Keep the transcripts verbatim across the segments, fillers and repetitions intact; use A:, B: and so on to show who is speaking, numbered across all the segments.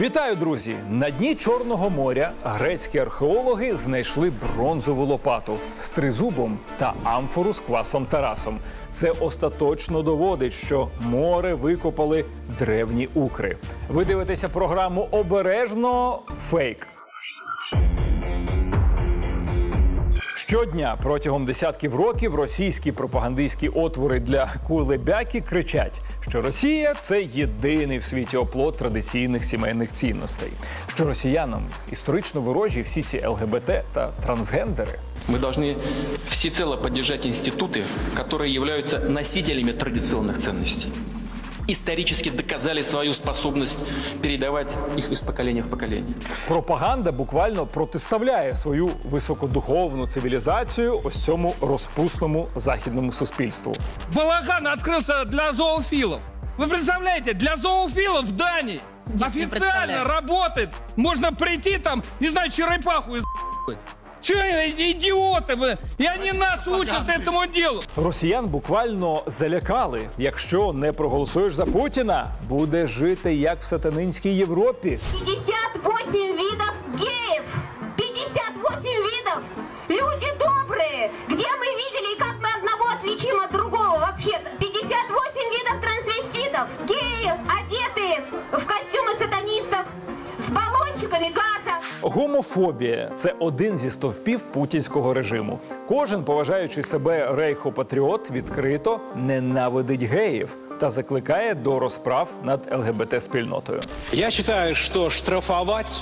A: Вітаю, друзі! На дні Чорного моря грецькі археологи знайшли бронзову лопату з тризубом та амфору з квасом Тарасом. Це остаточно доводить, що море викопали древні укри. Ви дивитеся програму «Обережно. Фейк». Щодня протягом десятків років російські пропагандистські отвори для кулебяки кричать, що Росія – це єдиний в світі оплот традиційних сімейних цінностей. Що росіянам історично ворожі всі ці ЛГБТ та трансгендери.
B: Мы должны всецело поддержать институты, которые являются носителями традиционных ценностей. Исторически доказали свою способность передавать их из поколения в поколение.
A: Пропаганда буквально протиставляє свою високодуховну цивілізацію ось цьому розпусному західному суспільству.
C: Балаган открылся для зоофилов. Вы представляете, для зоофилов в Дании официально работает. Можно прийти там, не знаю, черепаху из Че, идиоты вы? И они нас учат этому делу.
A: Росіян буквально залякали. Якщо не проголосуєш за Путіна, буде жити як в сатанинській Європі.
D: пятьдесят восемь видов геев! пятьдесят восемь видов! Люди добрые! Где мы видели, как мы одного отличим от другого вообще-то? пятьдесят восемь видов трансвеститов! Геи, одетые в костюмы сатанистов, с баллончиками газа!
A: Гомофобія – це один зі стовпів путінського режиму. Кожен, поважаючи себе рейхопатріот, відкрито ненавидить геїв та закликає до розправ над ЛГБТ-спільнотою.
E: Я вважаю, що штрафувати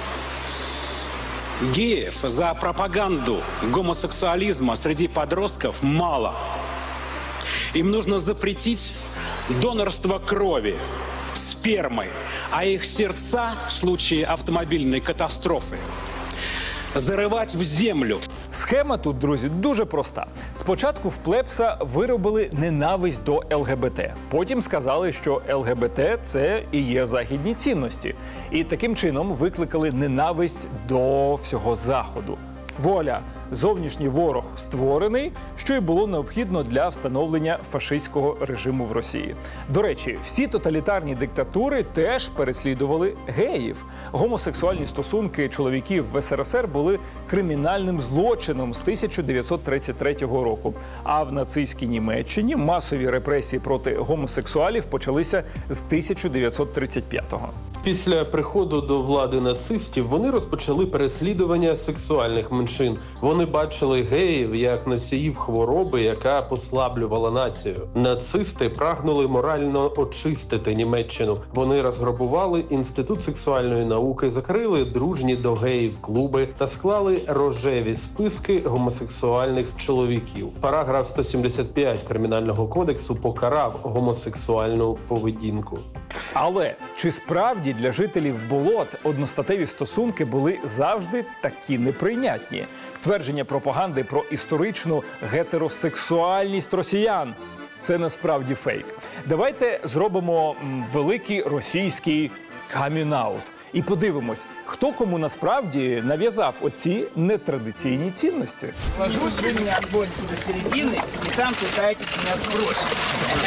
E: геїв за пропаганду гомосексуализма среди подростков мало. Им нужно запретить донорство крови, спермы, а их сердца в случае автомобильной катастрофы зарывать в землю.
A: Схема тут, друзі, дуже проста. Спочатку в плебса виробили ненависть до ЛГБТ. Потім сказали, що ЛГБТ – це і є західні цінності. І таким чином викликали ненависть до всього Заходу. Вуаля! Зовнішній ворог створений, що й було необхідно для встановлення фашистського режиму в Росії. До речі, всі тоталітарні диктатури теж переслідували геїв. Гомосексуальні стосунки чоловіків в СРСР були кримінальним злочином з тисяча дев'ятсот тридцять третього року. А в нацистській Німеччині масові репресії проти гомосексуалів почалися з тисяча дев'ятсот тридцять п'ятого.
F: Після приходу до влади нацистів вони розпочали переслідування сексуальних меншин. Вони бачили геїв як носіїв хвороби, яка послаблювала націю. Нацисти прагнули морально очистити Німеччину. Вони розграбували Інститут сексуальної науки, закрили дружні до геїв клуби та склали рожеві списки гомосексуальних чоловіків. Параграф сто сімдесят п'ять Кримінального кодексу покарав гомосексуальну поведінку.
A: Але чи справді для жителів болот одностатеві стосунки були завжди такі неприйнятні? Твердження пропаганди про історичну гетеросексуальність росіян – це насправді фейк. Давайте зробимо великий російський камін-аут і подивимось, хто кому насправді нав'язав оці нетрадиційні цінності.
G: Ложусь, вы меня отводите до середины, и там пытаетесь меня сбросить.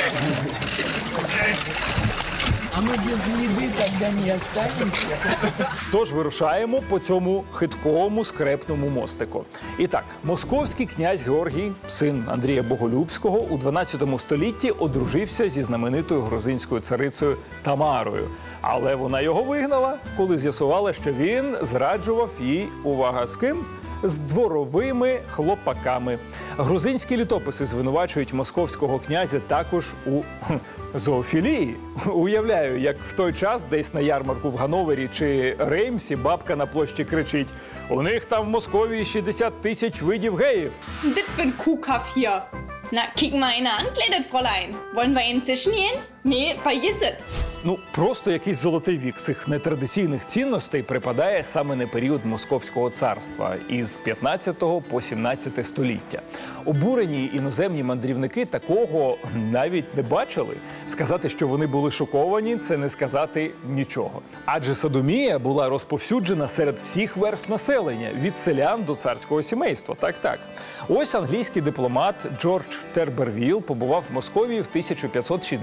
G: А мы без еды тогда не останемся.
A: Тож вирушаємо по цьому хитковому скрепному мостику. І так, московський князь Георгій, син Андрія Боголюбського, у дванадцятому столітті одружився зі знаменитою грузинською царицею Тамарою. Але вона його вигнала, коли з'ясувала, що він зраджував їй, увага, з ким? З дворовими хлопаками. Грузинські літописи звинувачують московського князя також у зоофілії. Уявляю, як в той час десь на ярмарку в Ганновері чи Реймсі бабка на площі кричить: «У них там в Московії шістдесят тисяч видів геїв».
H: Das für ein Kuhkaff hier. Na, kick mal in der Ankleidet, Fräulein. Wollen wir ihn zischen gehen? Nee, vergiss es.
A: Ну, просто якийсь золотий вік цих нетрадиційних цінностей припадає саме на період Московського царства із п'ятнадцятого по сімнадцяте століття. Обурені іноземні мандрівники такого навіть не бачили. Сказати, що вони були шоковані, це не сказати нічого. Адже содомія була розповсюджена серед всіх верств населення, від селян до царського сімейства. Так-так. Ось англійський дипломат Джордж Тербервіл побував в Московії в тисяча п'ятсот шістдесят восьмому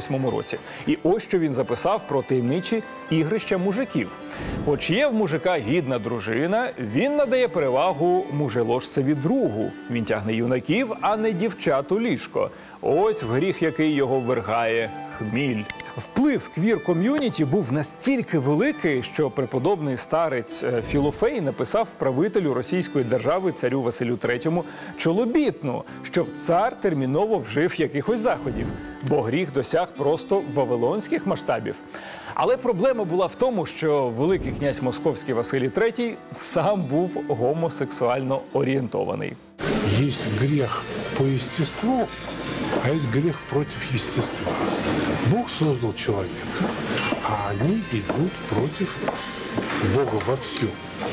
A: восьмому році. І ось що він записав про таємничі ігрища мужиків. Хоч є в мужика гідна дружина, він надає перевагу мужеложцеві другу. Він тягне юнаків, а не дівчат у ліжко. Ось в гріх, який його ввергає хміль. Вплив квір-ком'юніті був настільки великий, що преподобний старець Філофей написав правителю російської держави царю Василю третьому чолобітну, щоб цар терміново вжив якихось заходів, бо гріх досяг просто вавилонських масштабів. Але проблема була в тому, що великий князь московський Василій третій сам був гомосексуально орієнтований.
I: Є гріх по естеству, а есть грех против естества. Бог создал человека, а они идут против Бога во всем.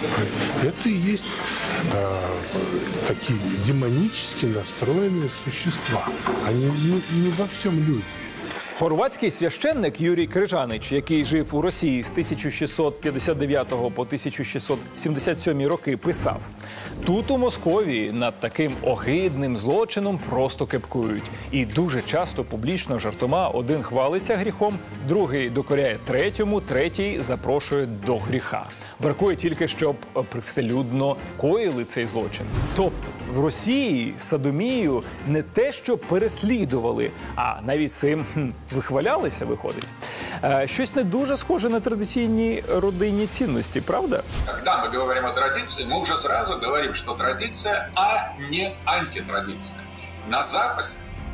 I: Это и есть э, такие демонически настроенные существа. Они не, не во всем люди.
A: Хорватський священник Юрій Крижанич, який жив у Росії з тисяча шістсот п'ятдесят дев'ятого по тисяча шістсот сімдесят сьомий роки, писав: «Тут у Московії над таким огидним злочином просто кепкують. І дуже часто публічно жартома один хвалиться гріхом, другий докоряє третьому, третій запрошує до гріха. Бракує тільки, щоб привселюдно коїли цей злочин». Тобто в Росії садомію не те, що переслідували, а навіть цим хм, вихвалялися, виходить. Е, щось не дуже схоже на традиційні родинні цінності, правда?
J: Когда мы говорим о традиции, мы уже сразу говорим, что традиция, а не антитрадиция. На Западе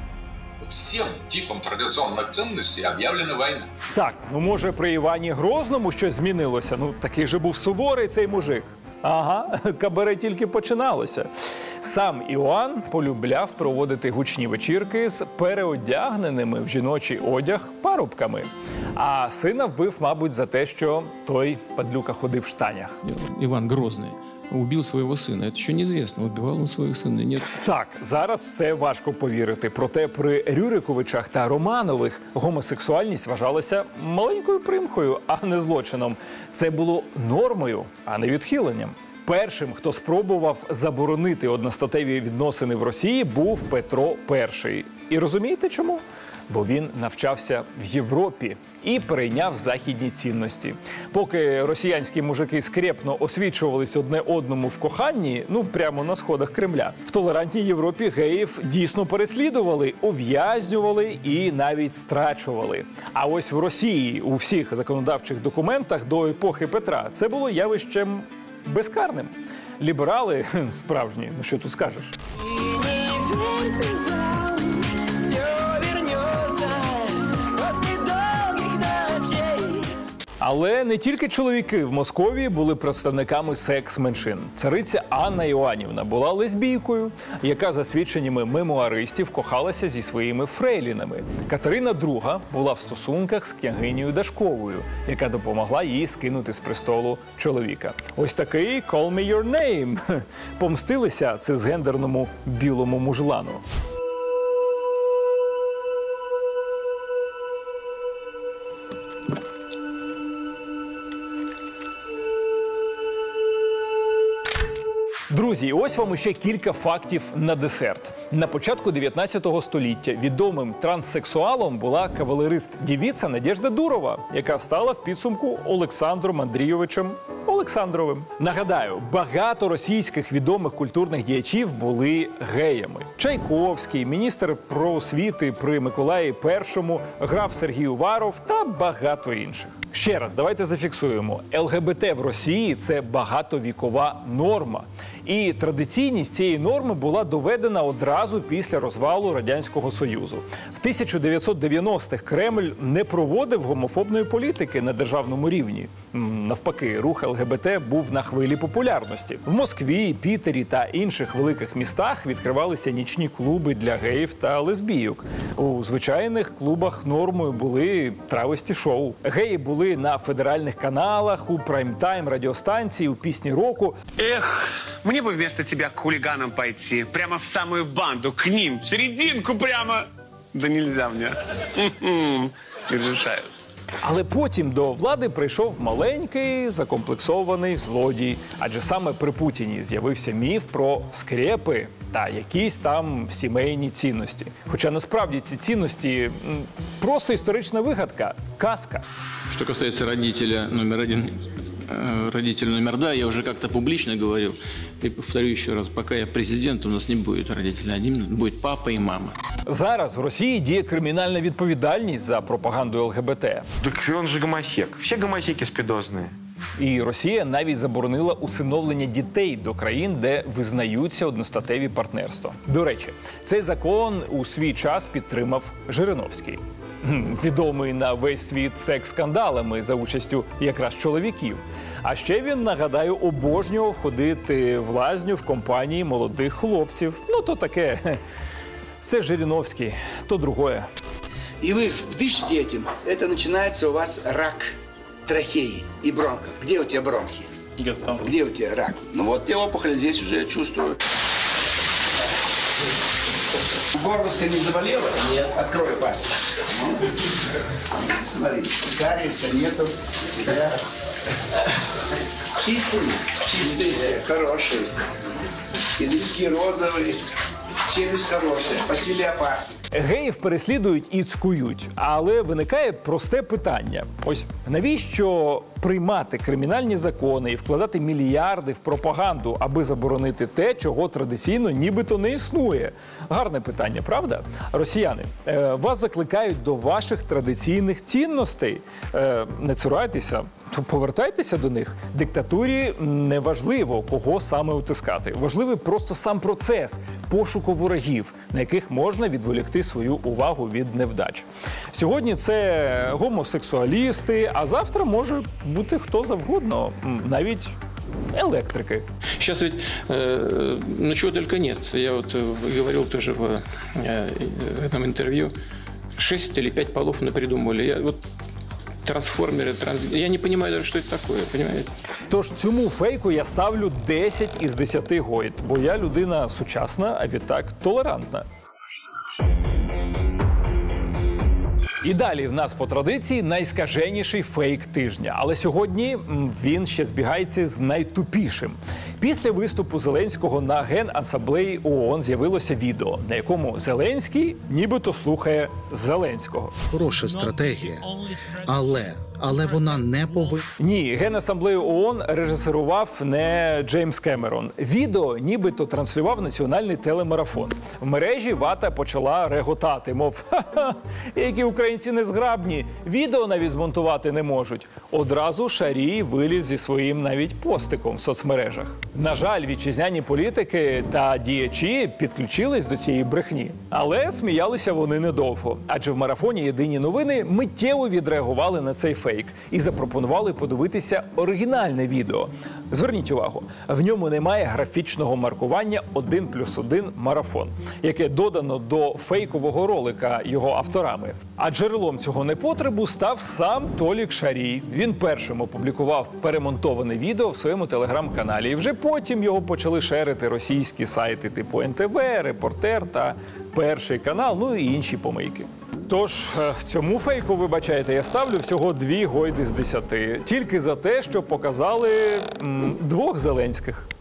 J: всем типам традиционных ценностей объявлена война.
A: Так, ну може при Івані Грозному щось змінилося? Ну такий же був суворий цей мужик. Ага, кабаре тільки починалося. Сам Іоанн полюбляв проводити гучні вечірки з переодягненими в жіночий одяг парубками. А сина вбив, мабуть, за те, що той падлюка ходив в штанях.
B: Иван Грозный убил своего сына. Это еще неизвестно, убивал он своих сына, нет.
A: Так, зараз в це важко повірити. Проте при Рюриковичах та Романових гомосексуальність вважалася маленькою примхою, а не злочином. Це було нормою, а не відхиленням. Першим, хто спробував заборонити одностатеві відносини в Росії, був Петро І. І розумієте чому? Бо він навчався в Європі і перейняв західні цінності. Поки росіянські мужики скрепно освічувались одне одному в коханні, ну прямо на сходах Кремля, в толерантній Європі геїв дійсно переслідували, ув'язнювали і навіть страчували. А ось в Росії у всіх законодавчих документах до епохи Петра це було явищем безкарним. Ліберали справжні, ну що тут скажеш. Але не тільки чоловіки в Московії були представниками секс-меншин. Цариця Анна Іоанівна була лесбійкою, яка, за свідченнями мемуаристів, кохалася зі своїми фрейлінами. Катерина Друга була в стосунках з княгинею Дашковою, яка допомогла їй скинути з престолу чоловіка. Ось такий «Call me your name» помстилися цисгендерному білому мужлану. Друзі, ось вам ще кілька фактів на десерт. На початку дев'ятнадцятого століття відомим транссексуалом була кавалерист-дівіця Надєжда Дурова, яка стала в підсумку Олександром Андрійовичем Олександровим. Нагадаю, багато російських відомих культурних діячів були геями. Чайковський, міністр просвіти при Миколаї І, граф Сергій Уваров та багато інших. Ще раз, давайте зафіксуємо. ЛГБТ в Росії – це багатовікова норма. І традиційність цієї норми була доведена одразу після розвалу Радянського Союзу. В тисяча дев'ятсот дев'яностих Кремль не проводив гомофобної політики на державному рівні. Навпаки, рух ЛГБТ був на хвилі популярності. В Москві, Пітері та інших великих містах відкривалися нічні клуби для геїв та лесбійок. У звичайних клубах нормою були травесті-шоу. Геї були на федеральних каналах, у прайм-тайм радіостанції, у пісні року.
K: Эх, мне бы вместо тебя к хулиганам пойти. Прямо в самую банду, к ним, в серединку прямо. Да нельзя мне. Не решают.
A: Але потім до влади прийшов маленький закомплексований злодій. Адже саме при Путіні з'явився міф про скрепи та якісь там сімейні цінності. Хоча насправді ці цінності м, просто історична вигадка, казка.
B: Что касается родителя номер один, э, родителя номер два, я уже как-то публично говорил, и повторю еще раз, пока я президент, у нас не будет родителя один, будет папа и мама.
A: Зараз в Росії діє кримінальна відповідальність за пропаганду ЛГБТ.
L: Так он же гомосек. Все гомосеки спидозные.
A: І Росія навіть заборонила усиновлення дітей до країн, де визнаються одностатеві партнерства. До речі, цей закон у свій час підтримав Жириновський. Відомий на весь світ секс-скандалами за участю якраз чоловіків. А ще він, нагадаю, обожнював ходити в лазню в компанії молодих хлопців. Ну, то таке. Це Жириновський, то другое.
M: И вы дышите этим, это начинается у вас рак трахеи и бронхов. Где у тебя бронхи? Где-то там. Где у тебя рак? Ну вот тебе опухоль здесь уже, я чувствую. Горлышко не заболело? Нет. Открой пасть. Смотри, кариеса нету. Да. Чистый? Чистый все, хороший. Язычки розовые, челюсть хорошая, почти леопард.
A: Геїв переслідують і цькують, але виникає просте питання. Ось навіщо приймати кримінальні закони і вкладати мільярди в пропаганду, аби заборонити те, чого традиційно нібито не існує? Гарне питання, правда? Росіяни, е, вас закликають до ваших традиційних цінностей. Е, не цурайтеся, повертайтеся до них. Диктатурі не важливо, кого саме утискати. Важливий просто сам процес пошуку ворогів, на яких можна відволікти свою увагу від невдач. Сьогодні це гомосексуалісти, а завтра може бути хто завгодно, навіть электрики.
B: Сейчас ведь, э, ну чего только нет. Я вот э, говорил тоже в э, этом интервью, шесть или пять полов напридумывали. Я вот трансформеры, транс... я не понимаю даже, что это такое, понимаете?
A: Тож цьому фейку я ставлю десять із десяти гойд, бо я людина сучасна, а відтак толерантна. І далі в нас по традиції найскаженіший фейк тижня. Але сьогодні він ще збігається з найтупішим. Після виступу Зеленського на Генасамблеї ООН з'явилося відео, на якому Зеленський нібито слухає Зеленського.
N: Хороша стратегія, але, але вона не повинна...
A: Ні, Генасамблею ООН режисерував не Джеймс Кемерон. Відео нібито транслював національний телемарафон. В мережі вата почала реготати, мов «Ха-ха, які українці незграбні, відео навіть змонтувати не можуть». Одразу Шарій виліз зі своїм навіть постиком в соцмережах. На жаль, вітчизняні політики та діячі підключились до цієї брехні. Але сміялися вони недовго. Адже в марафоні «Єдині новини» миттєво відреагували на цей фейк і запропонували подивитися оригінальне відео. Зверніть увагу, в ньому немає графічного маркування один плюс один марафон, яке додано до фейкового ролика його авторами. А джерелом цього непотребу став сам Толік Шарій. Він першим опублікував перемонтоване відео в своєму телеграм-каналі. І вже потім його почали шерити російські сайти типу ен те ве, Репортер та Перший канал, ну і інші помийки. Тож, цьому фейку, вибачайте, я ставлю всього дві гойди з десяти. Тільки за те, що показали м, двох Зеленських.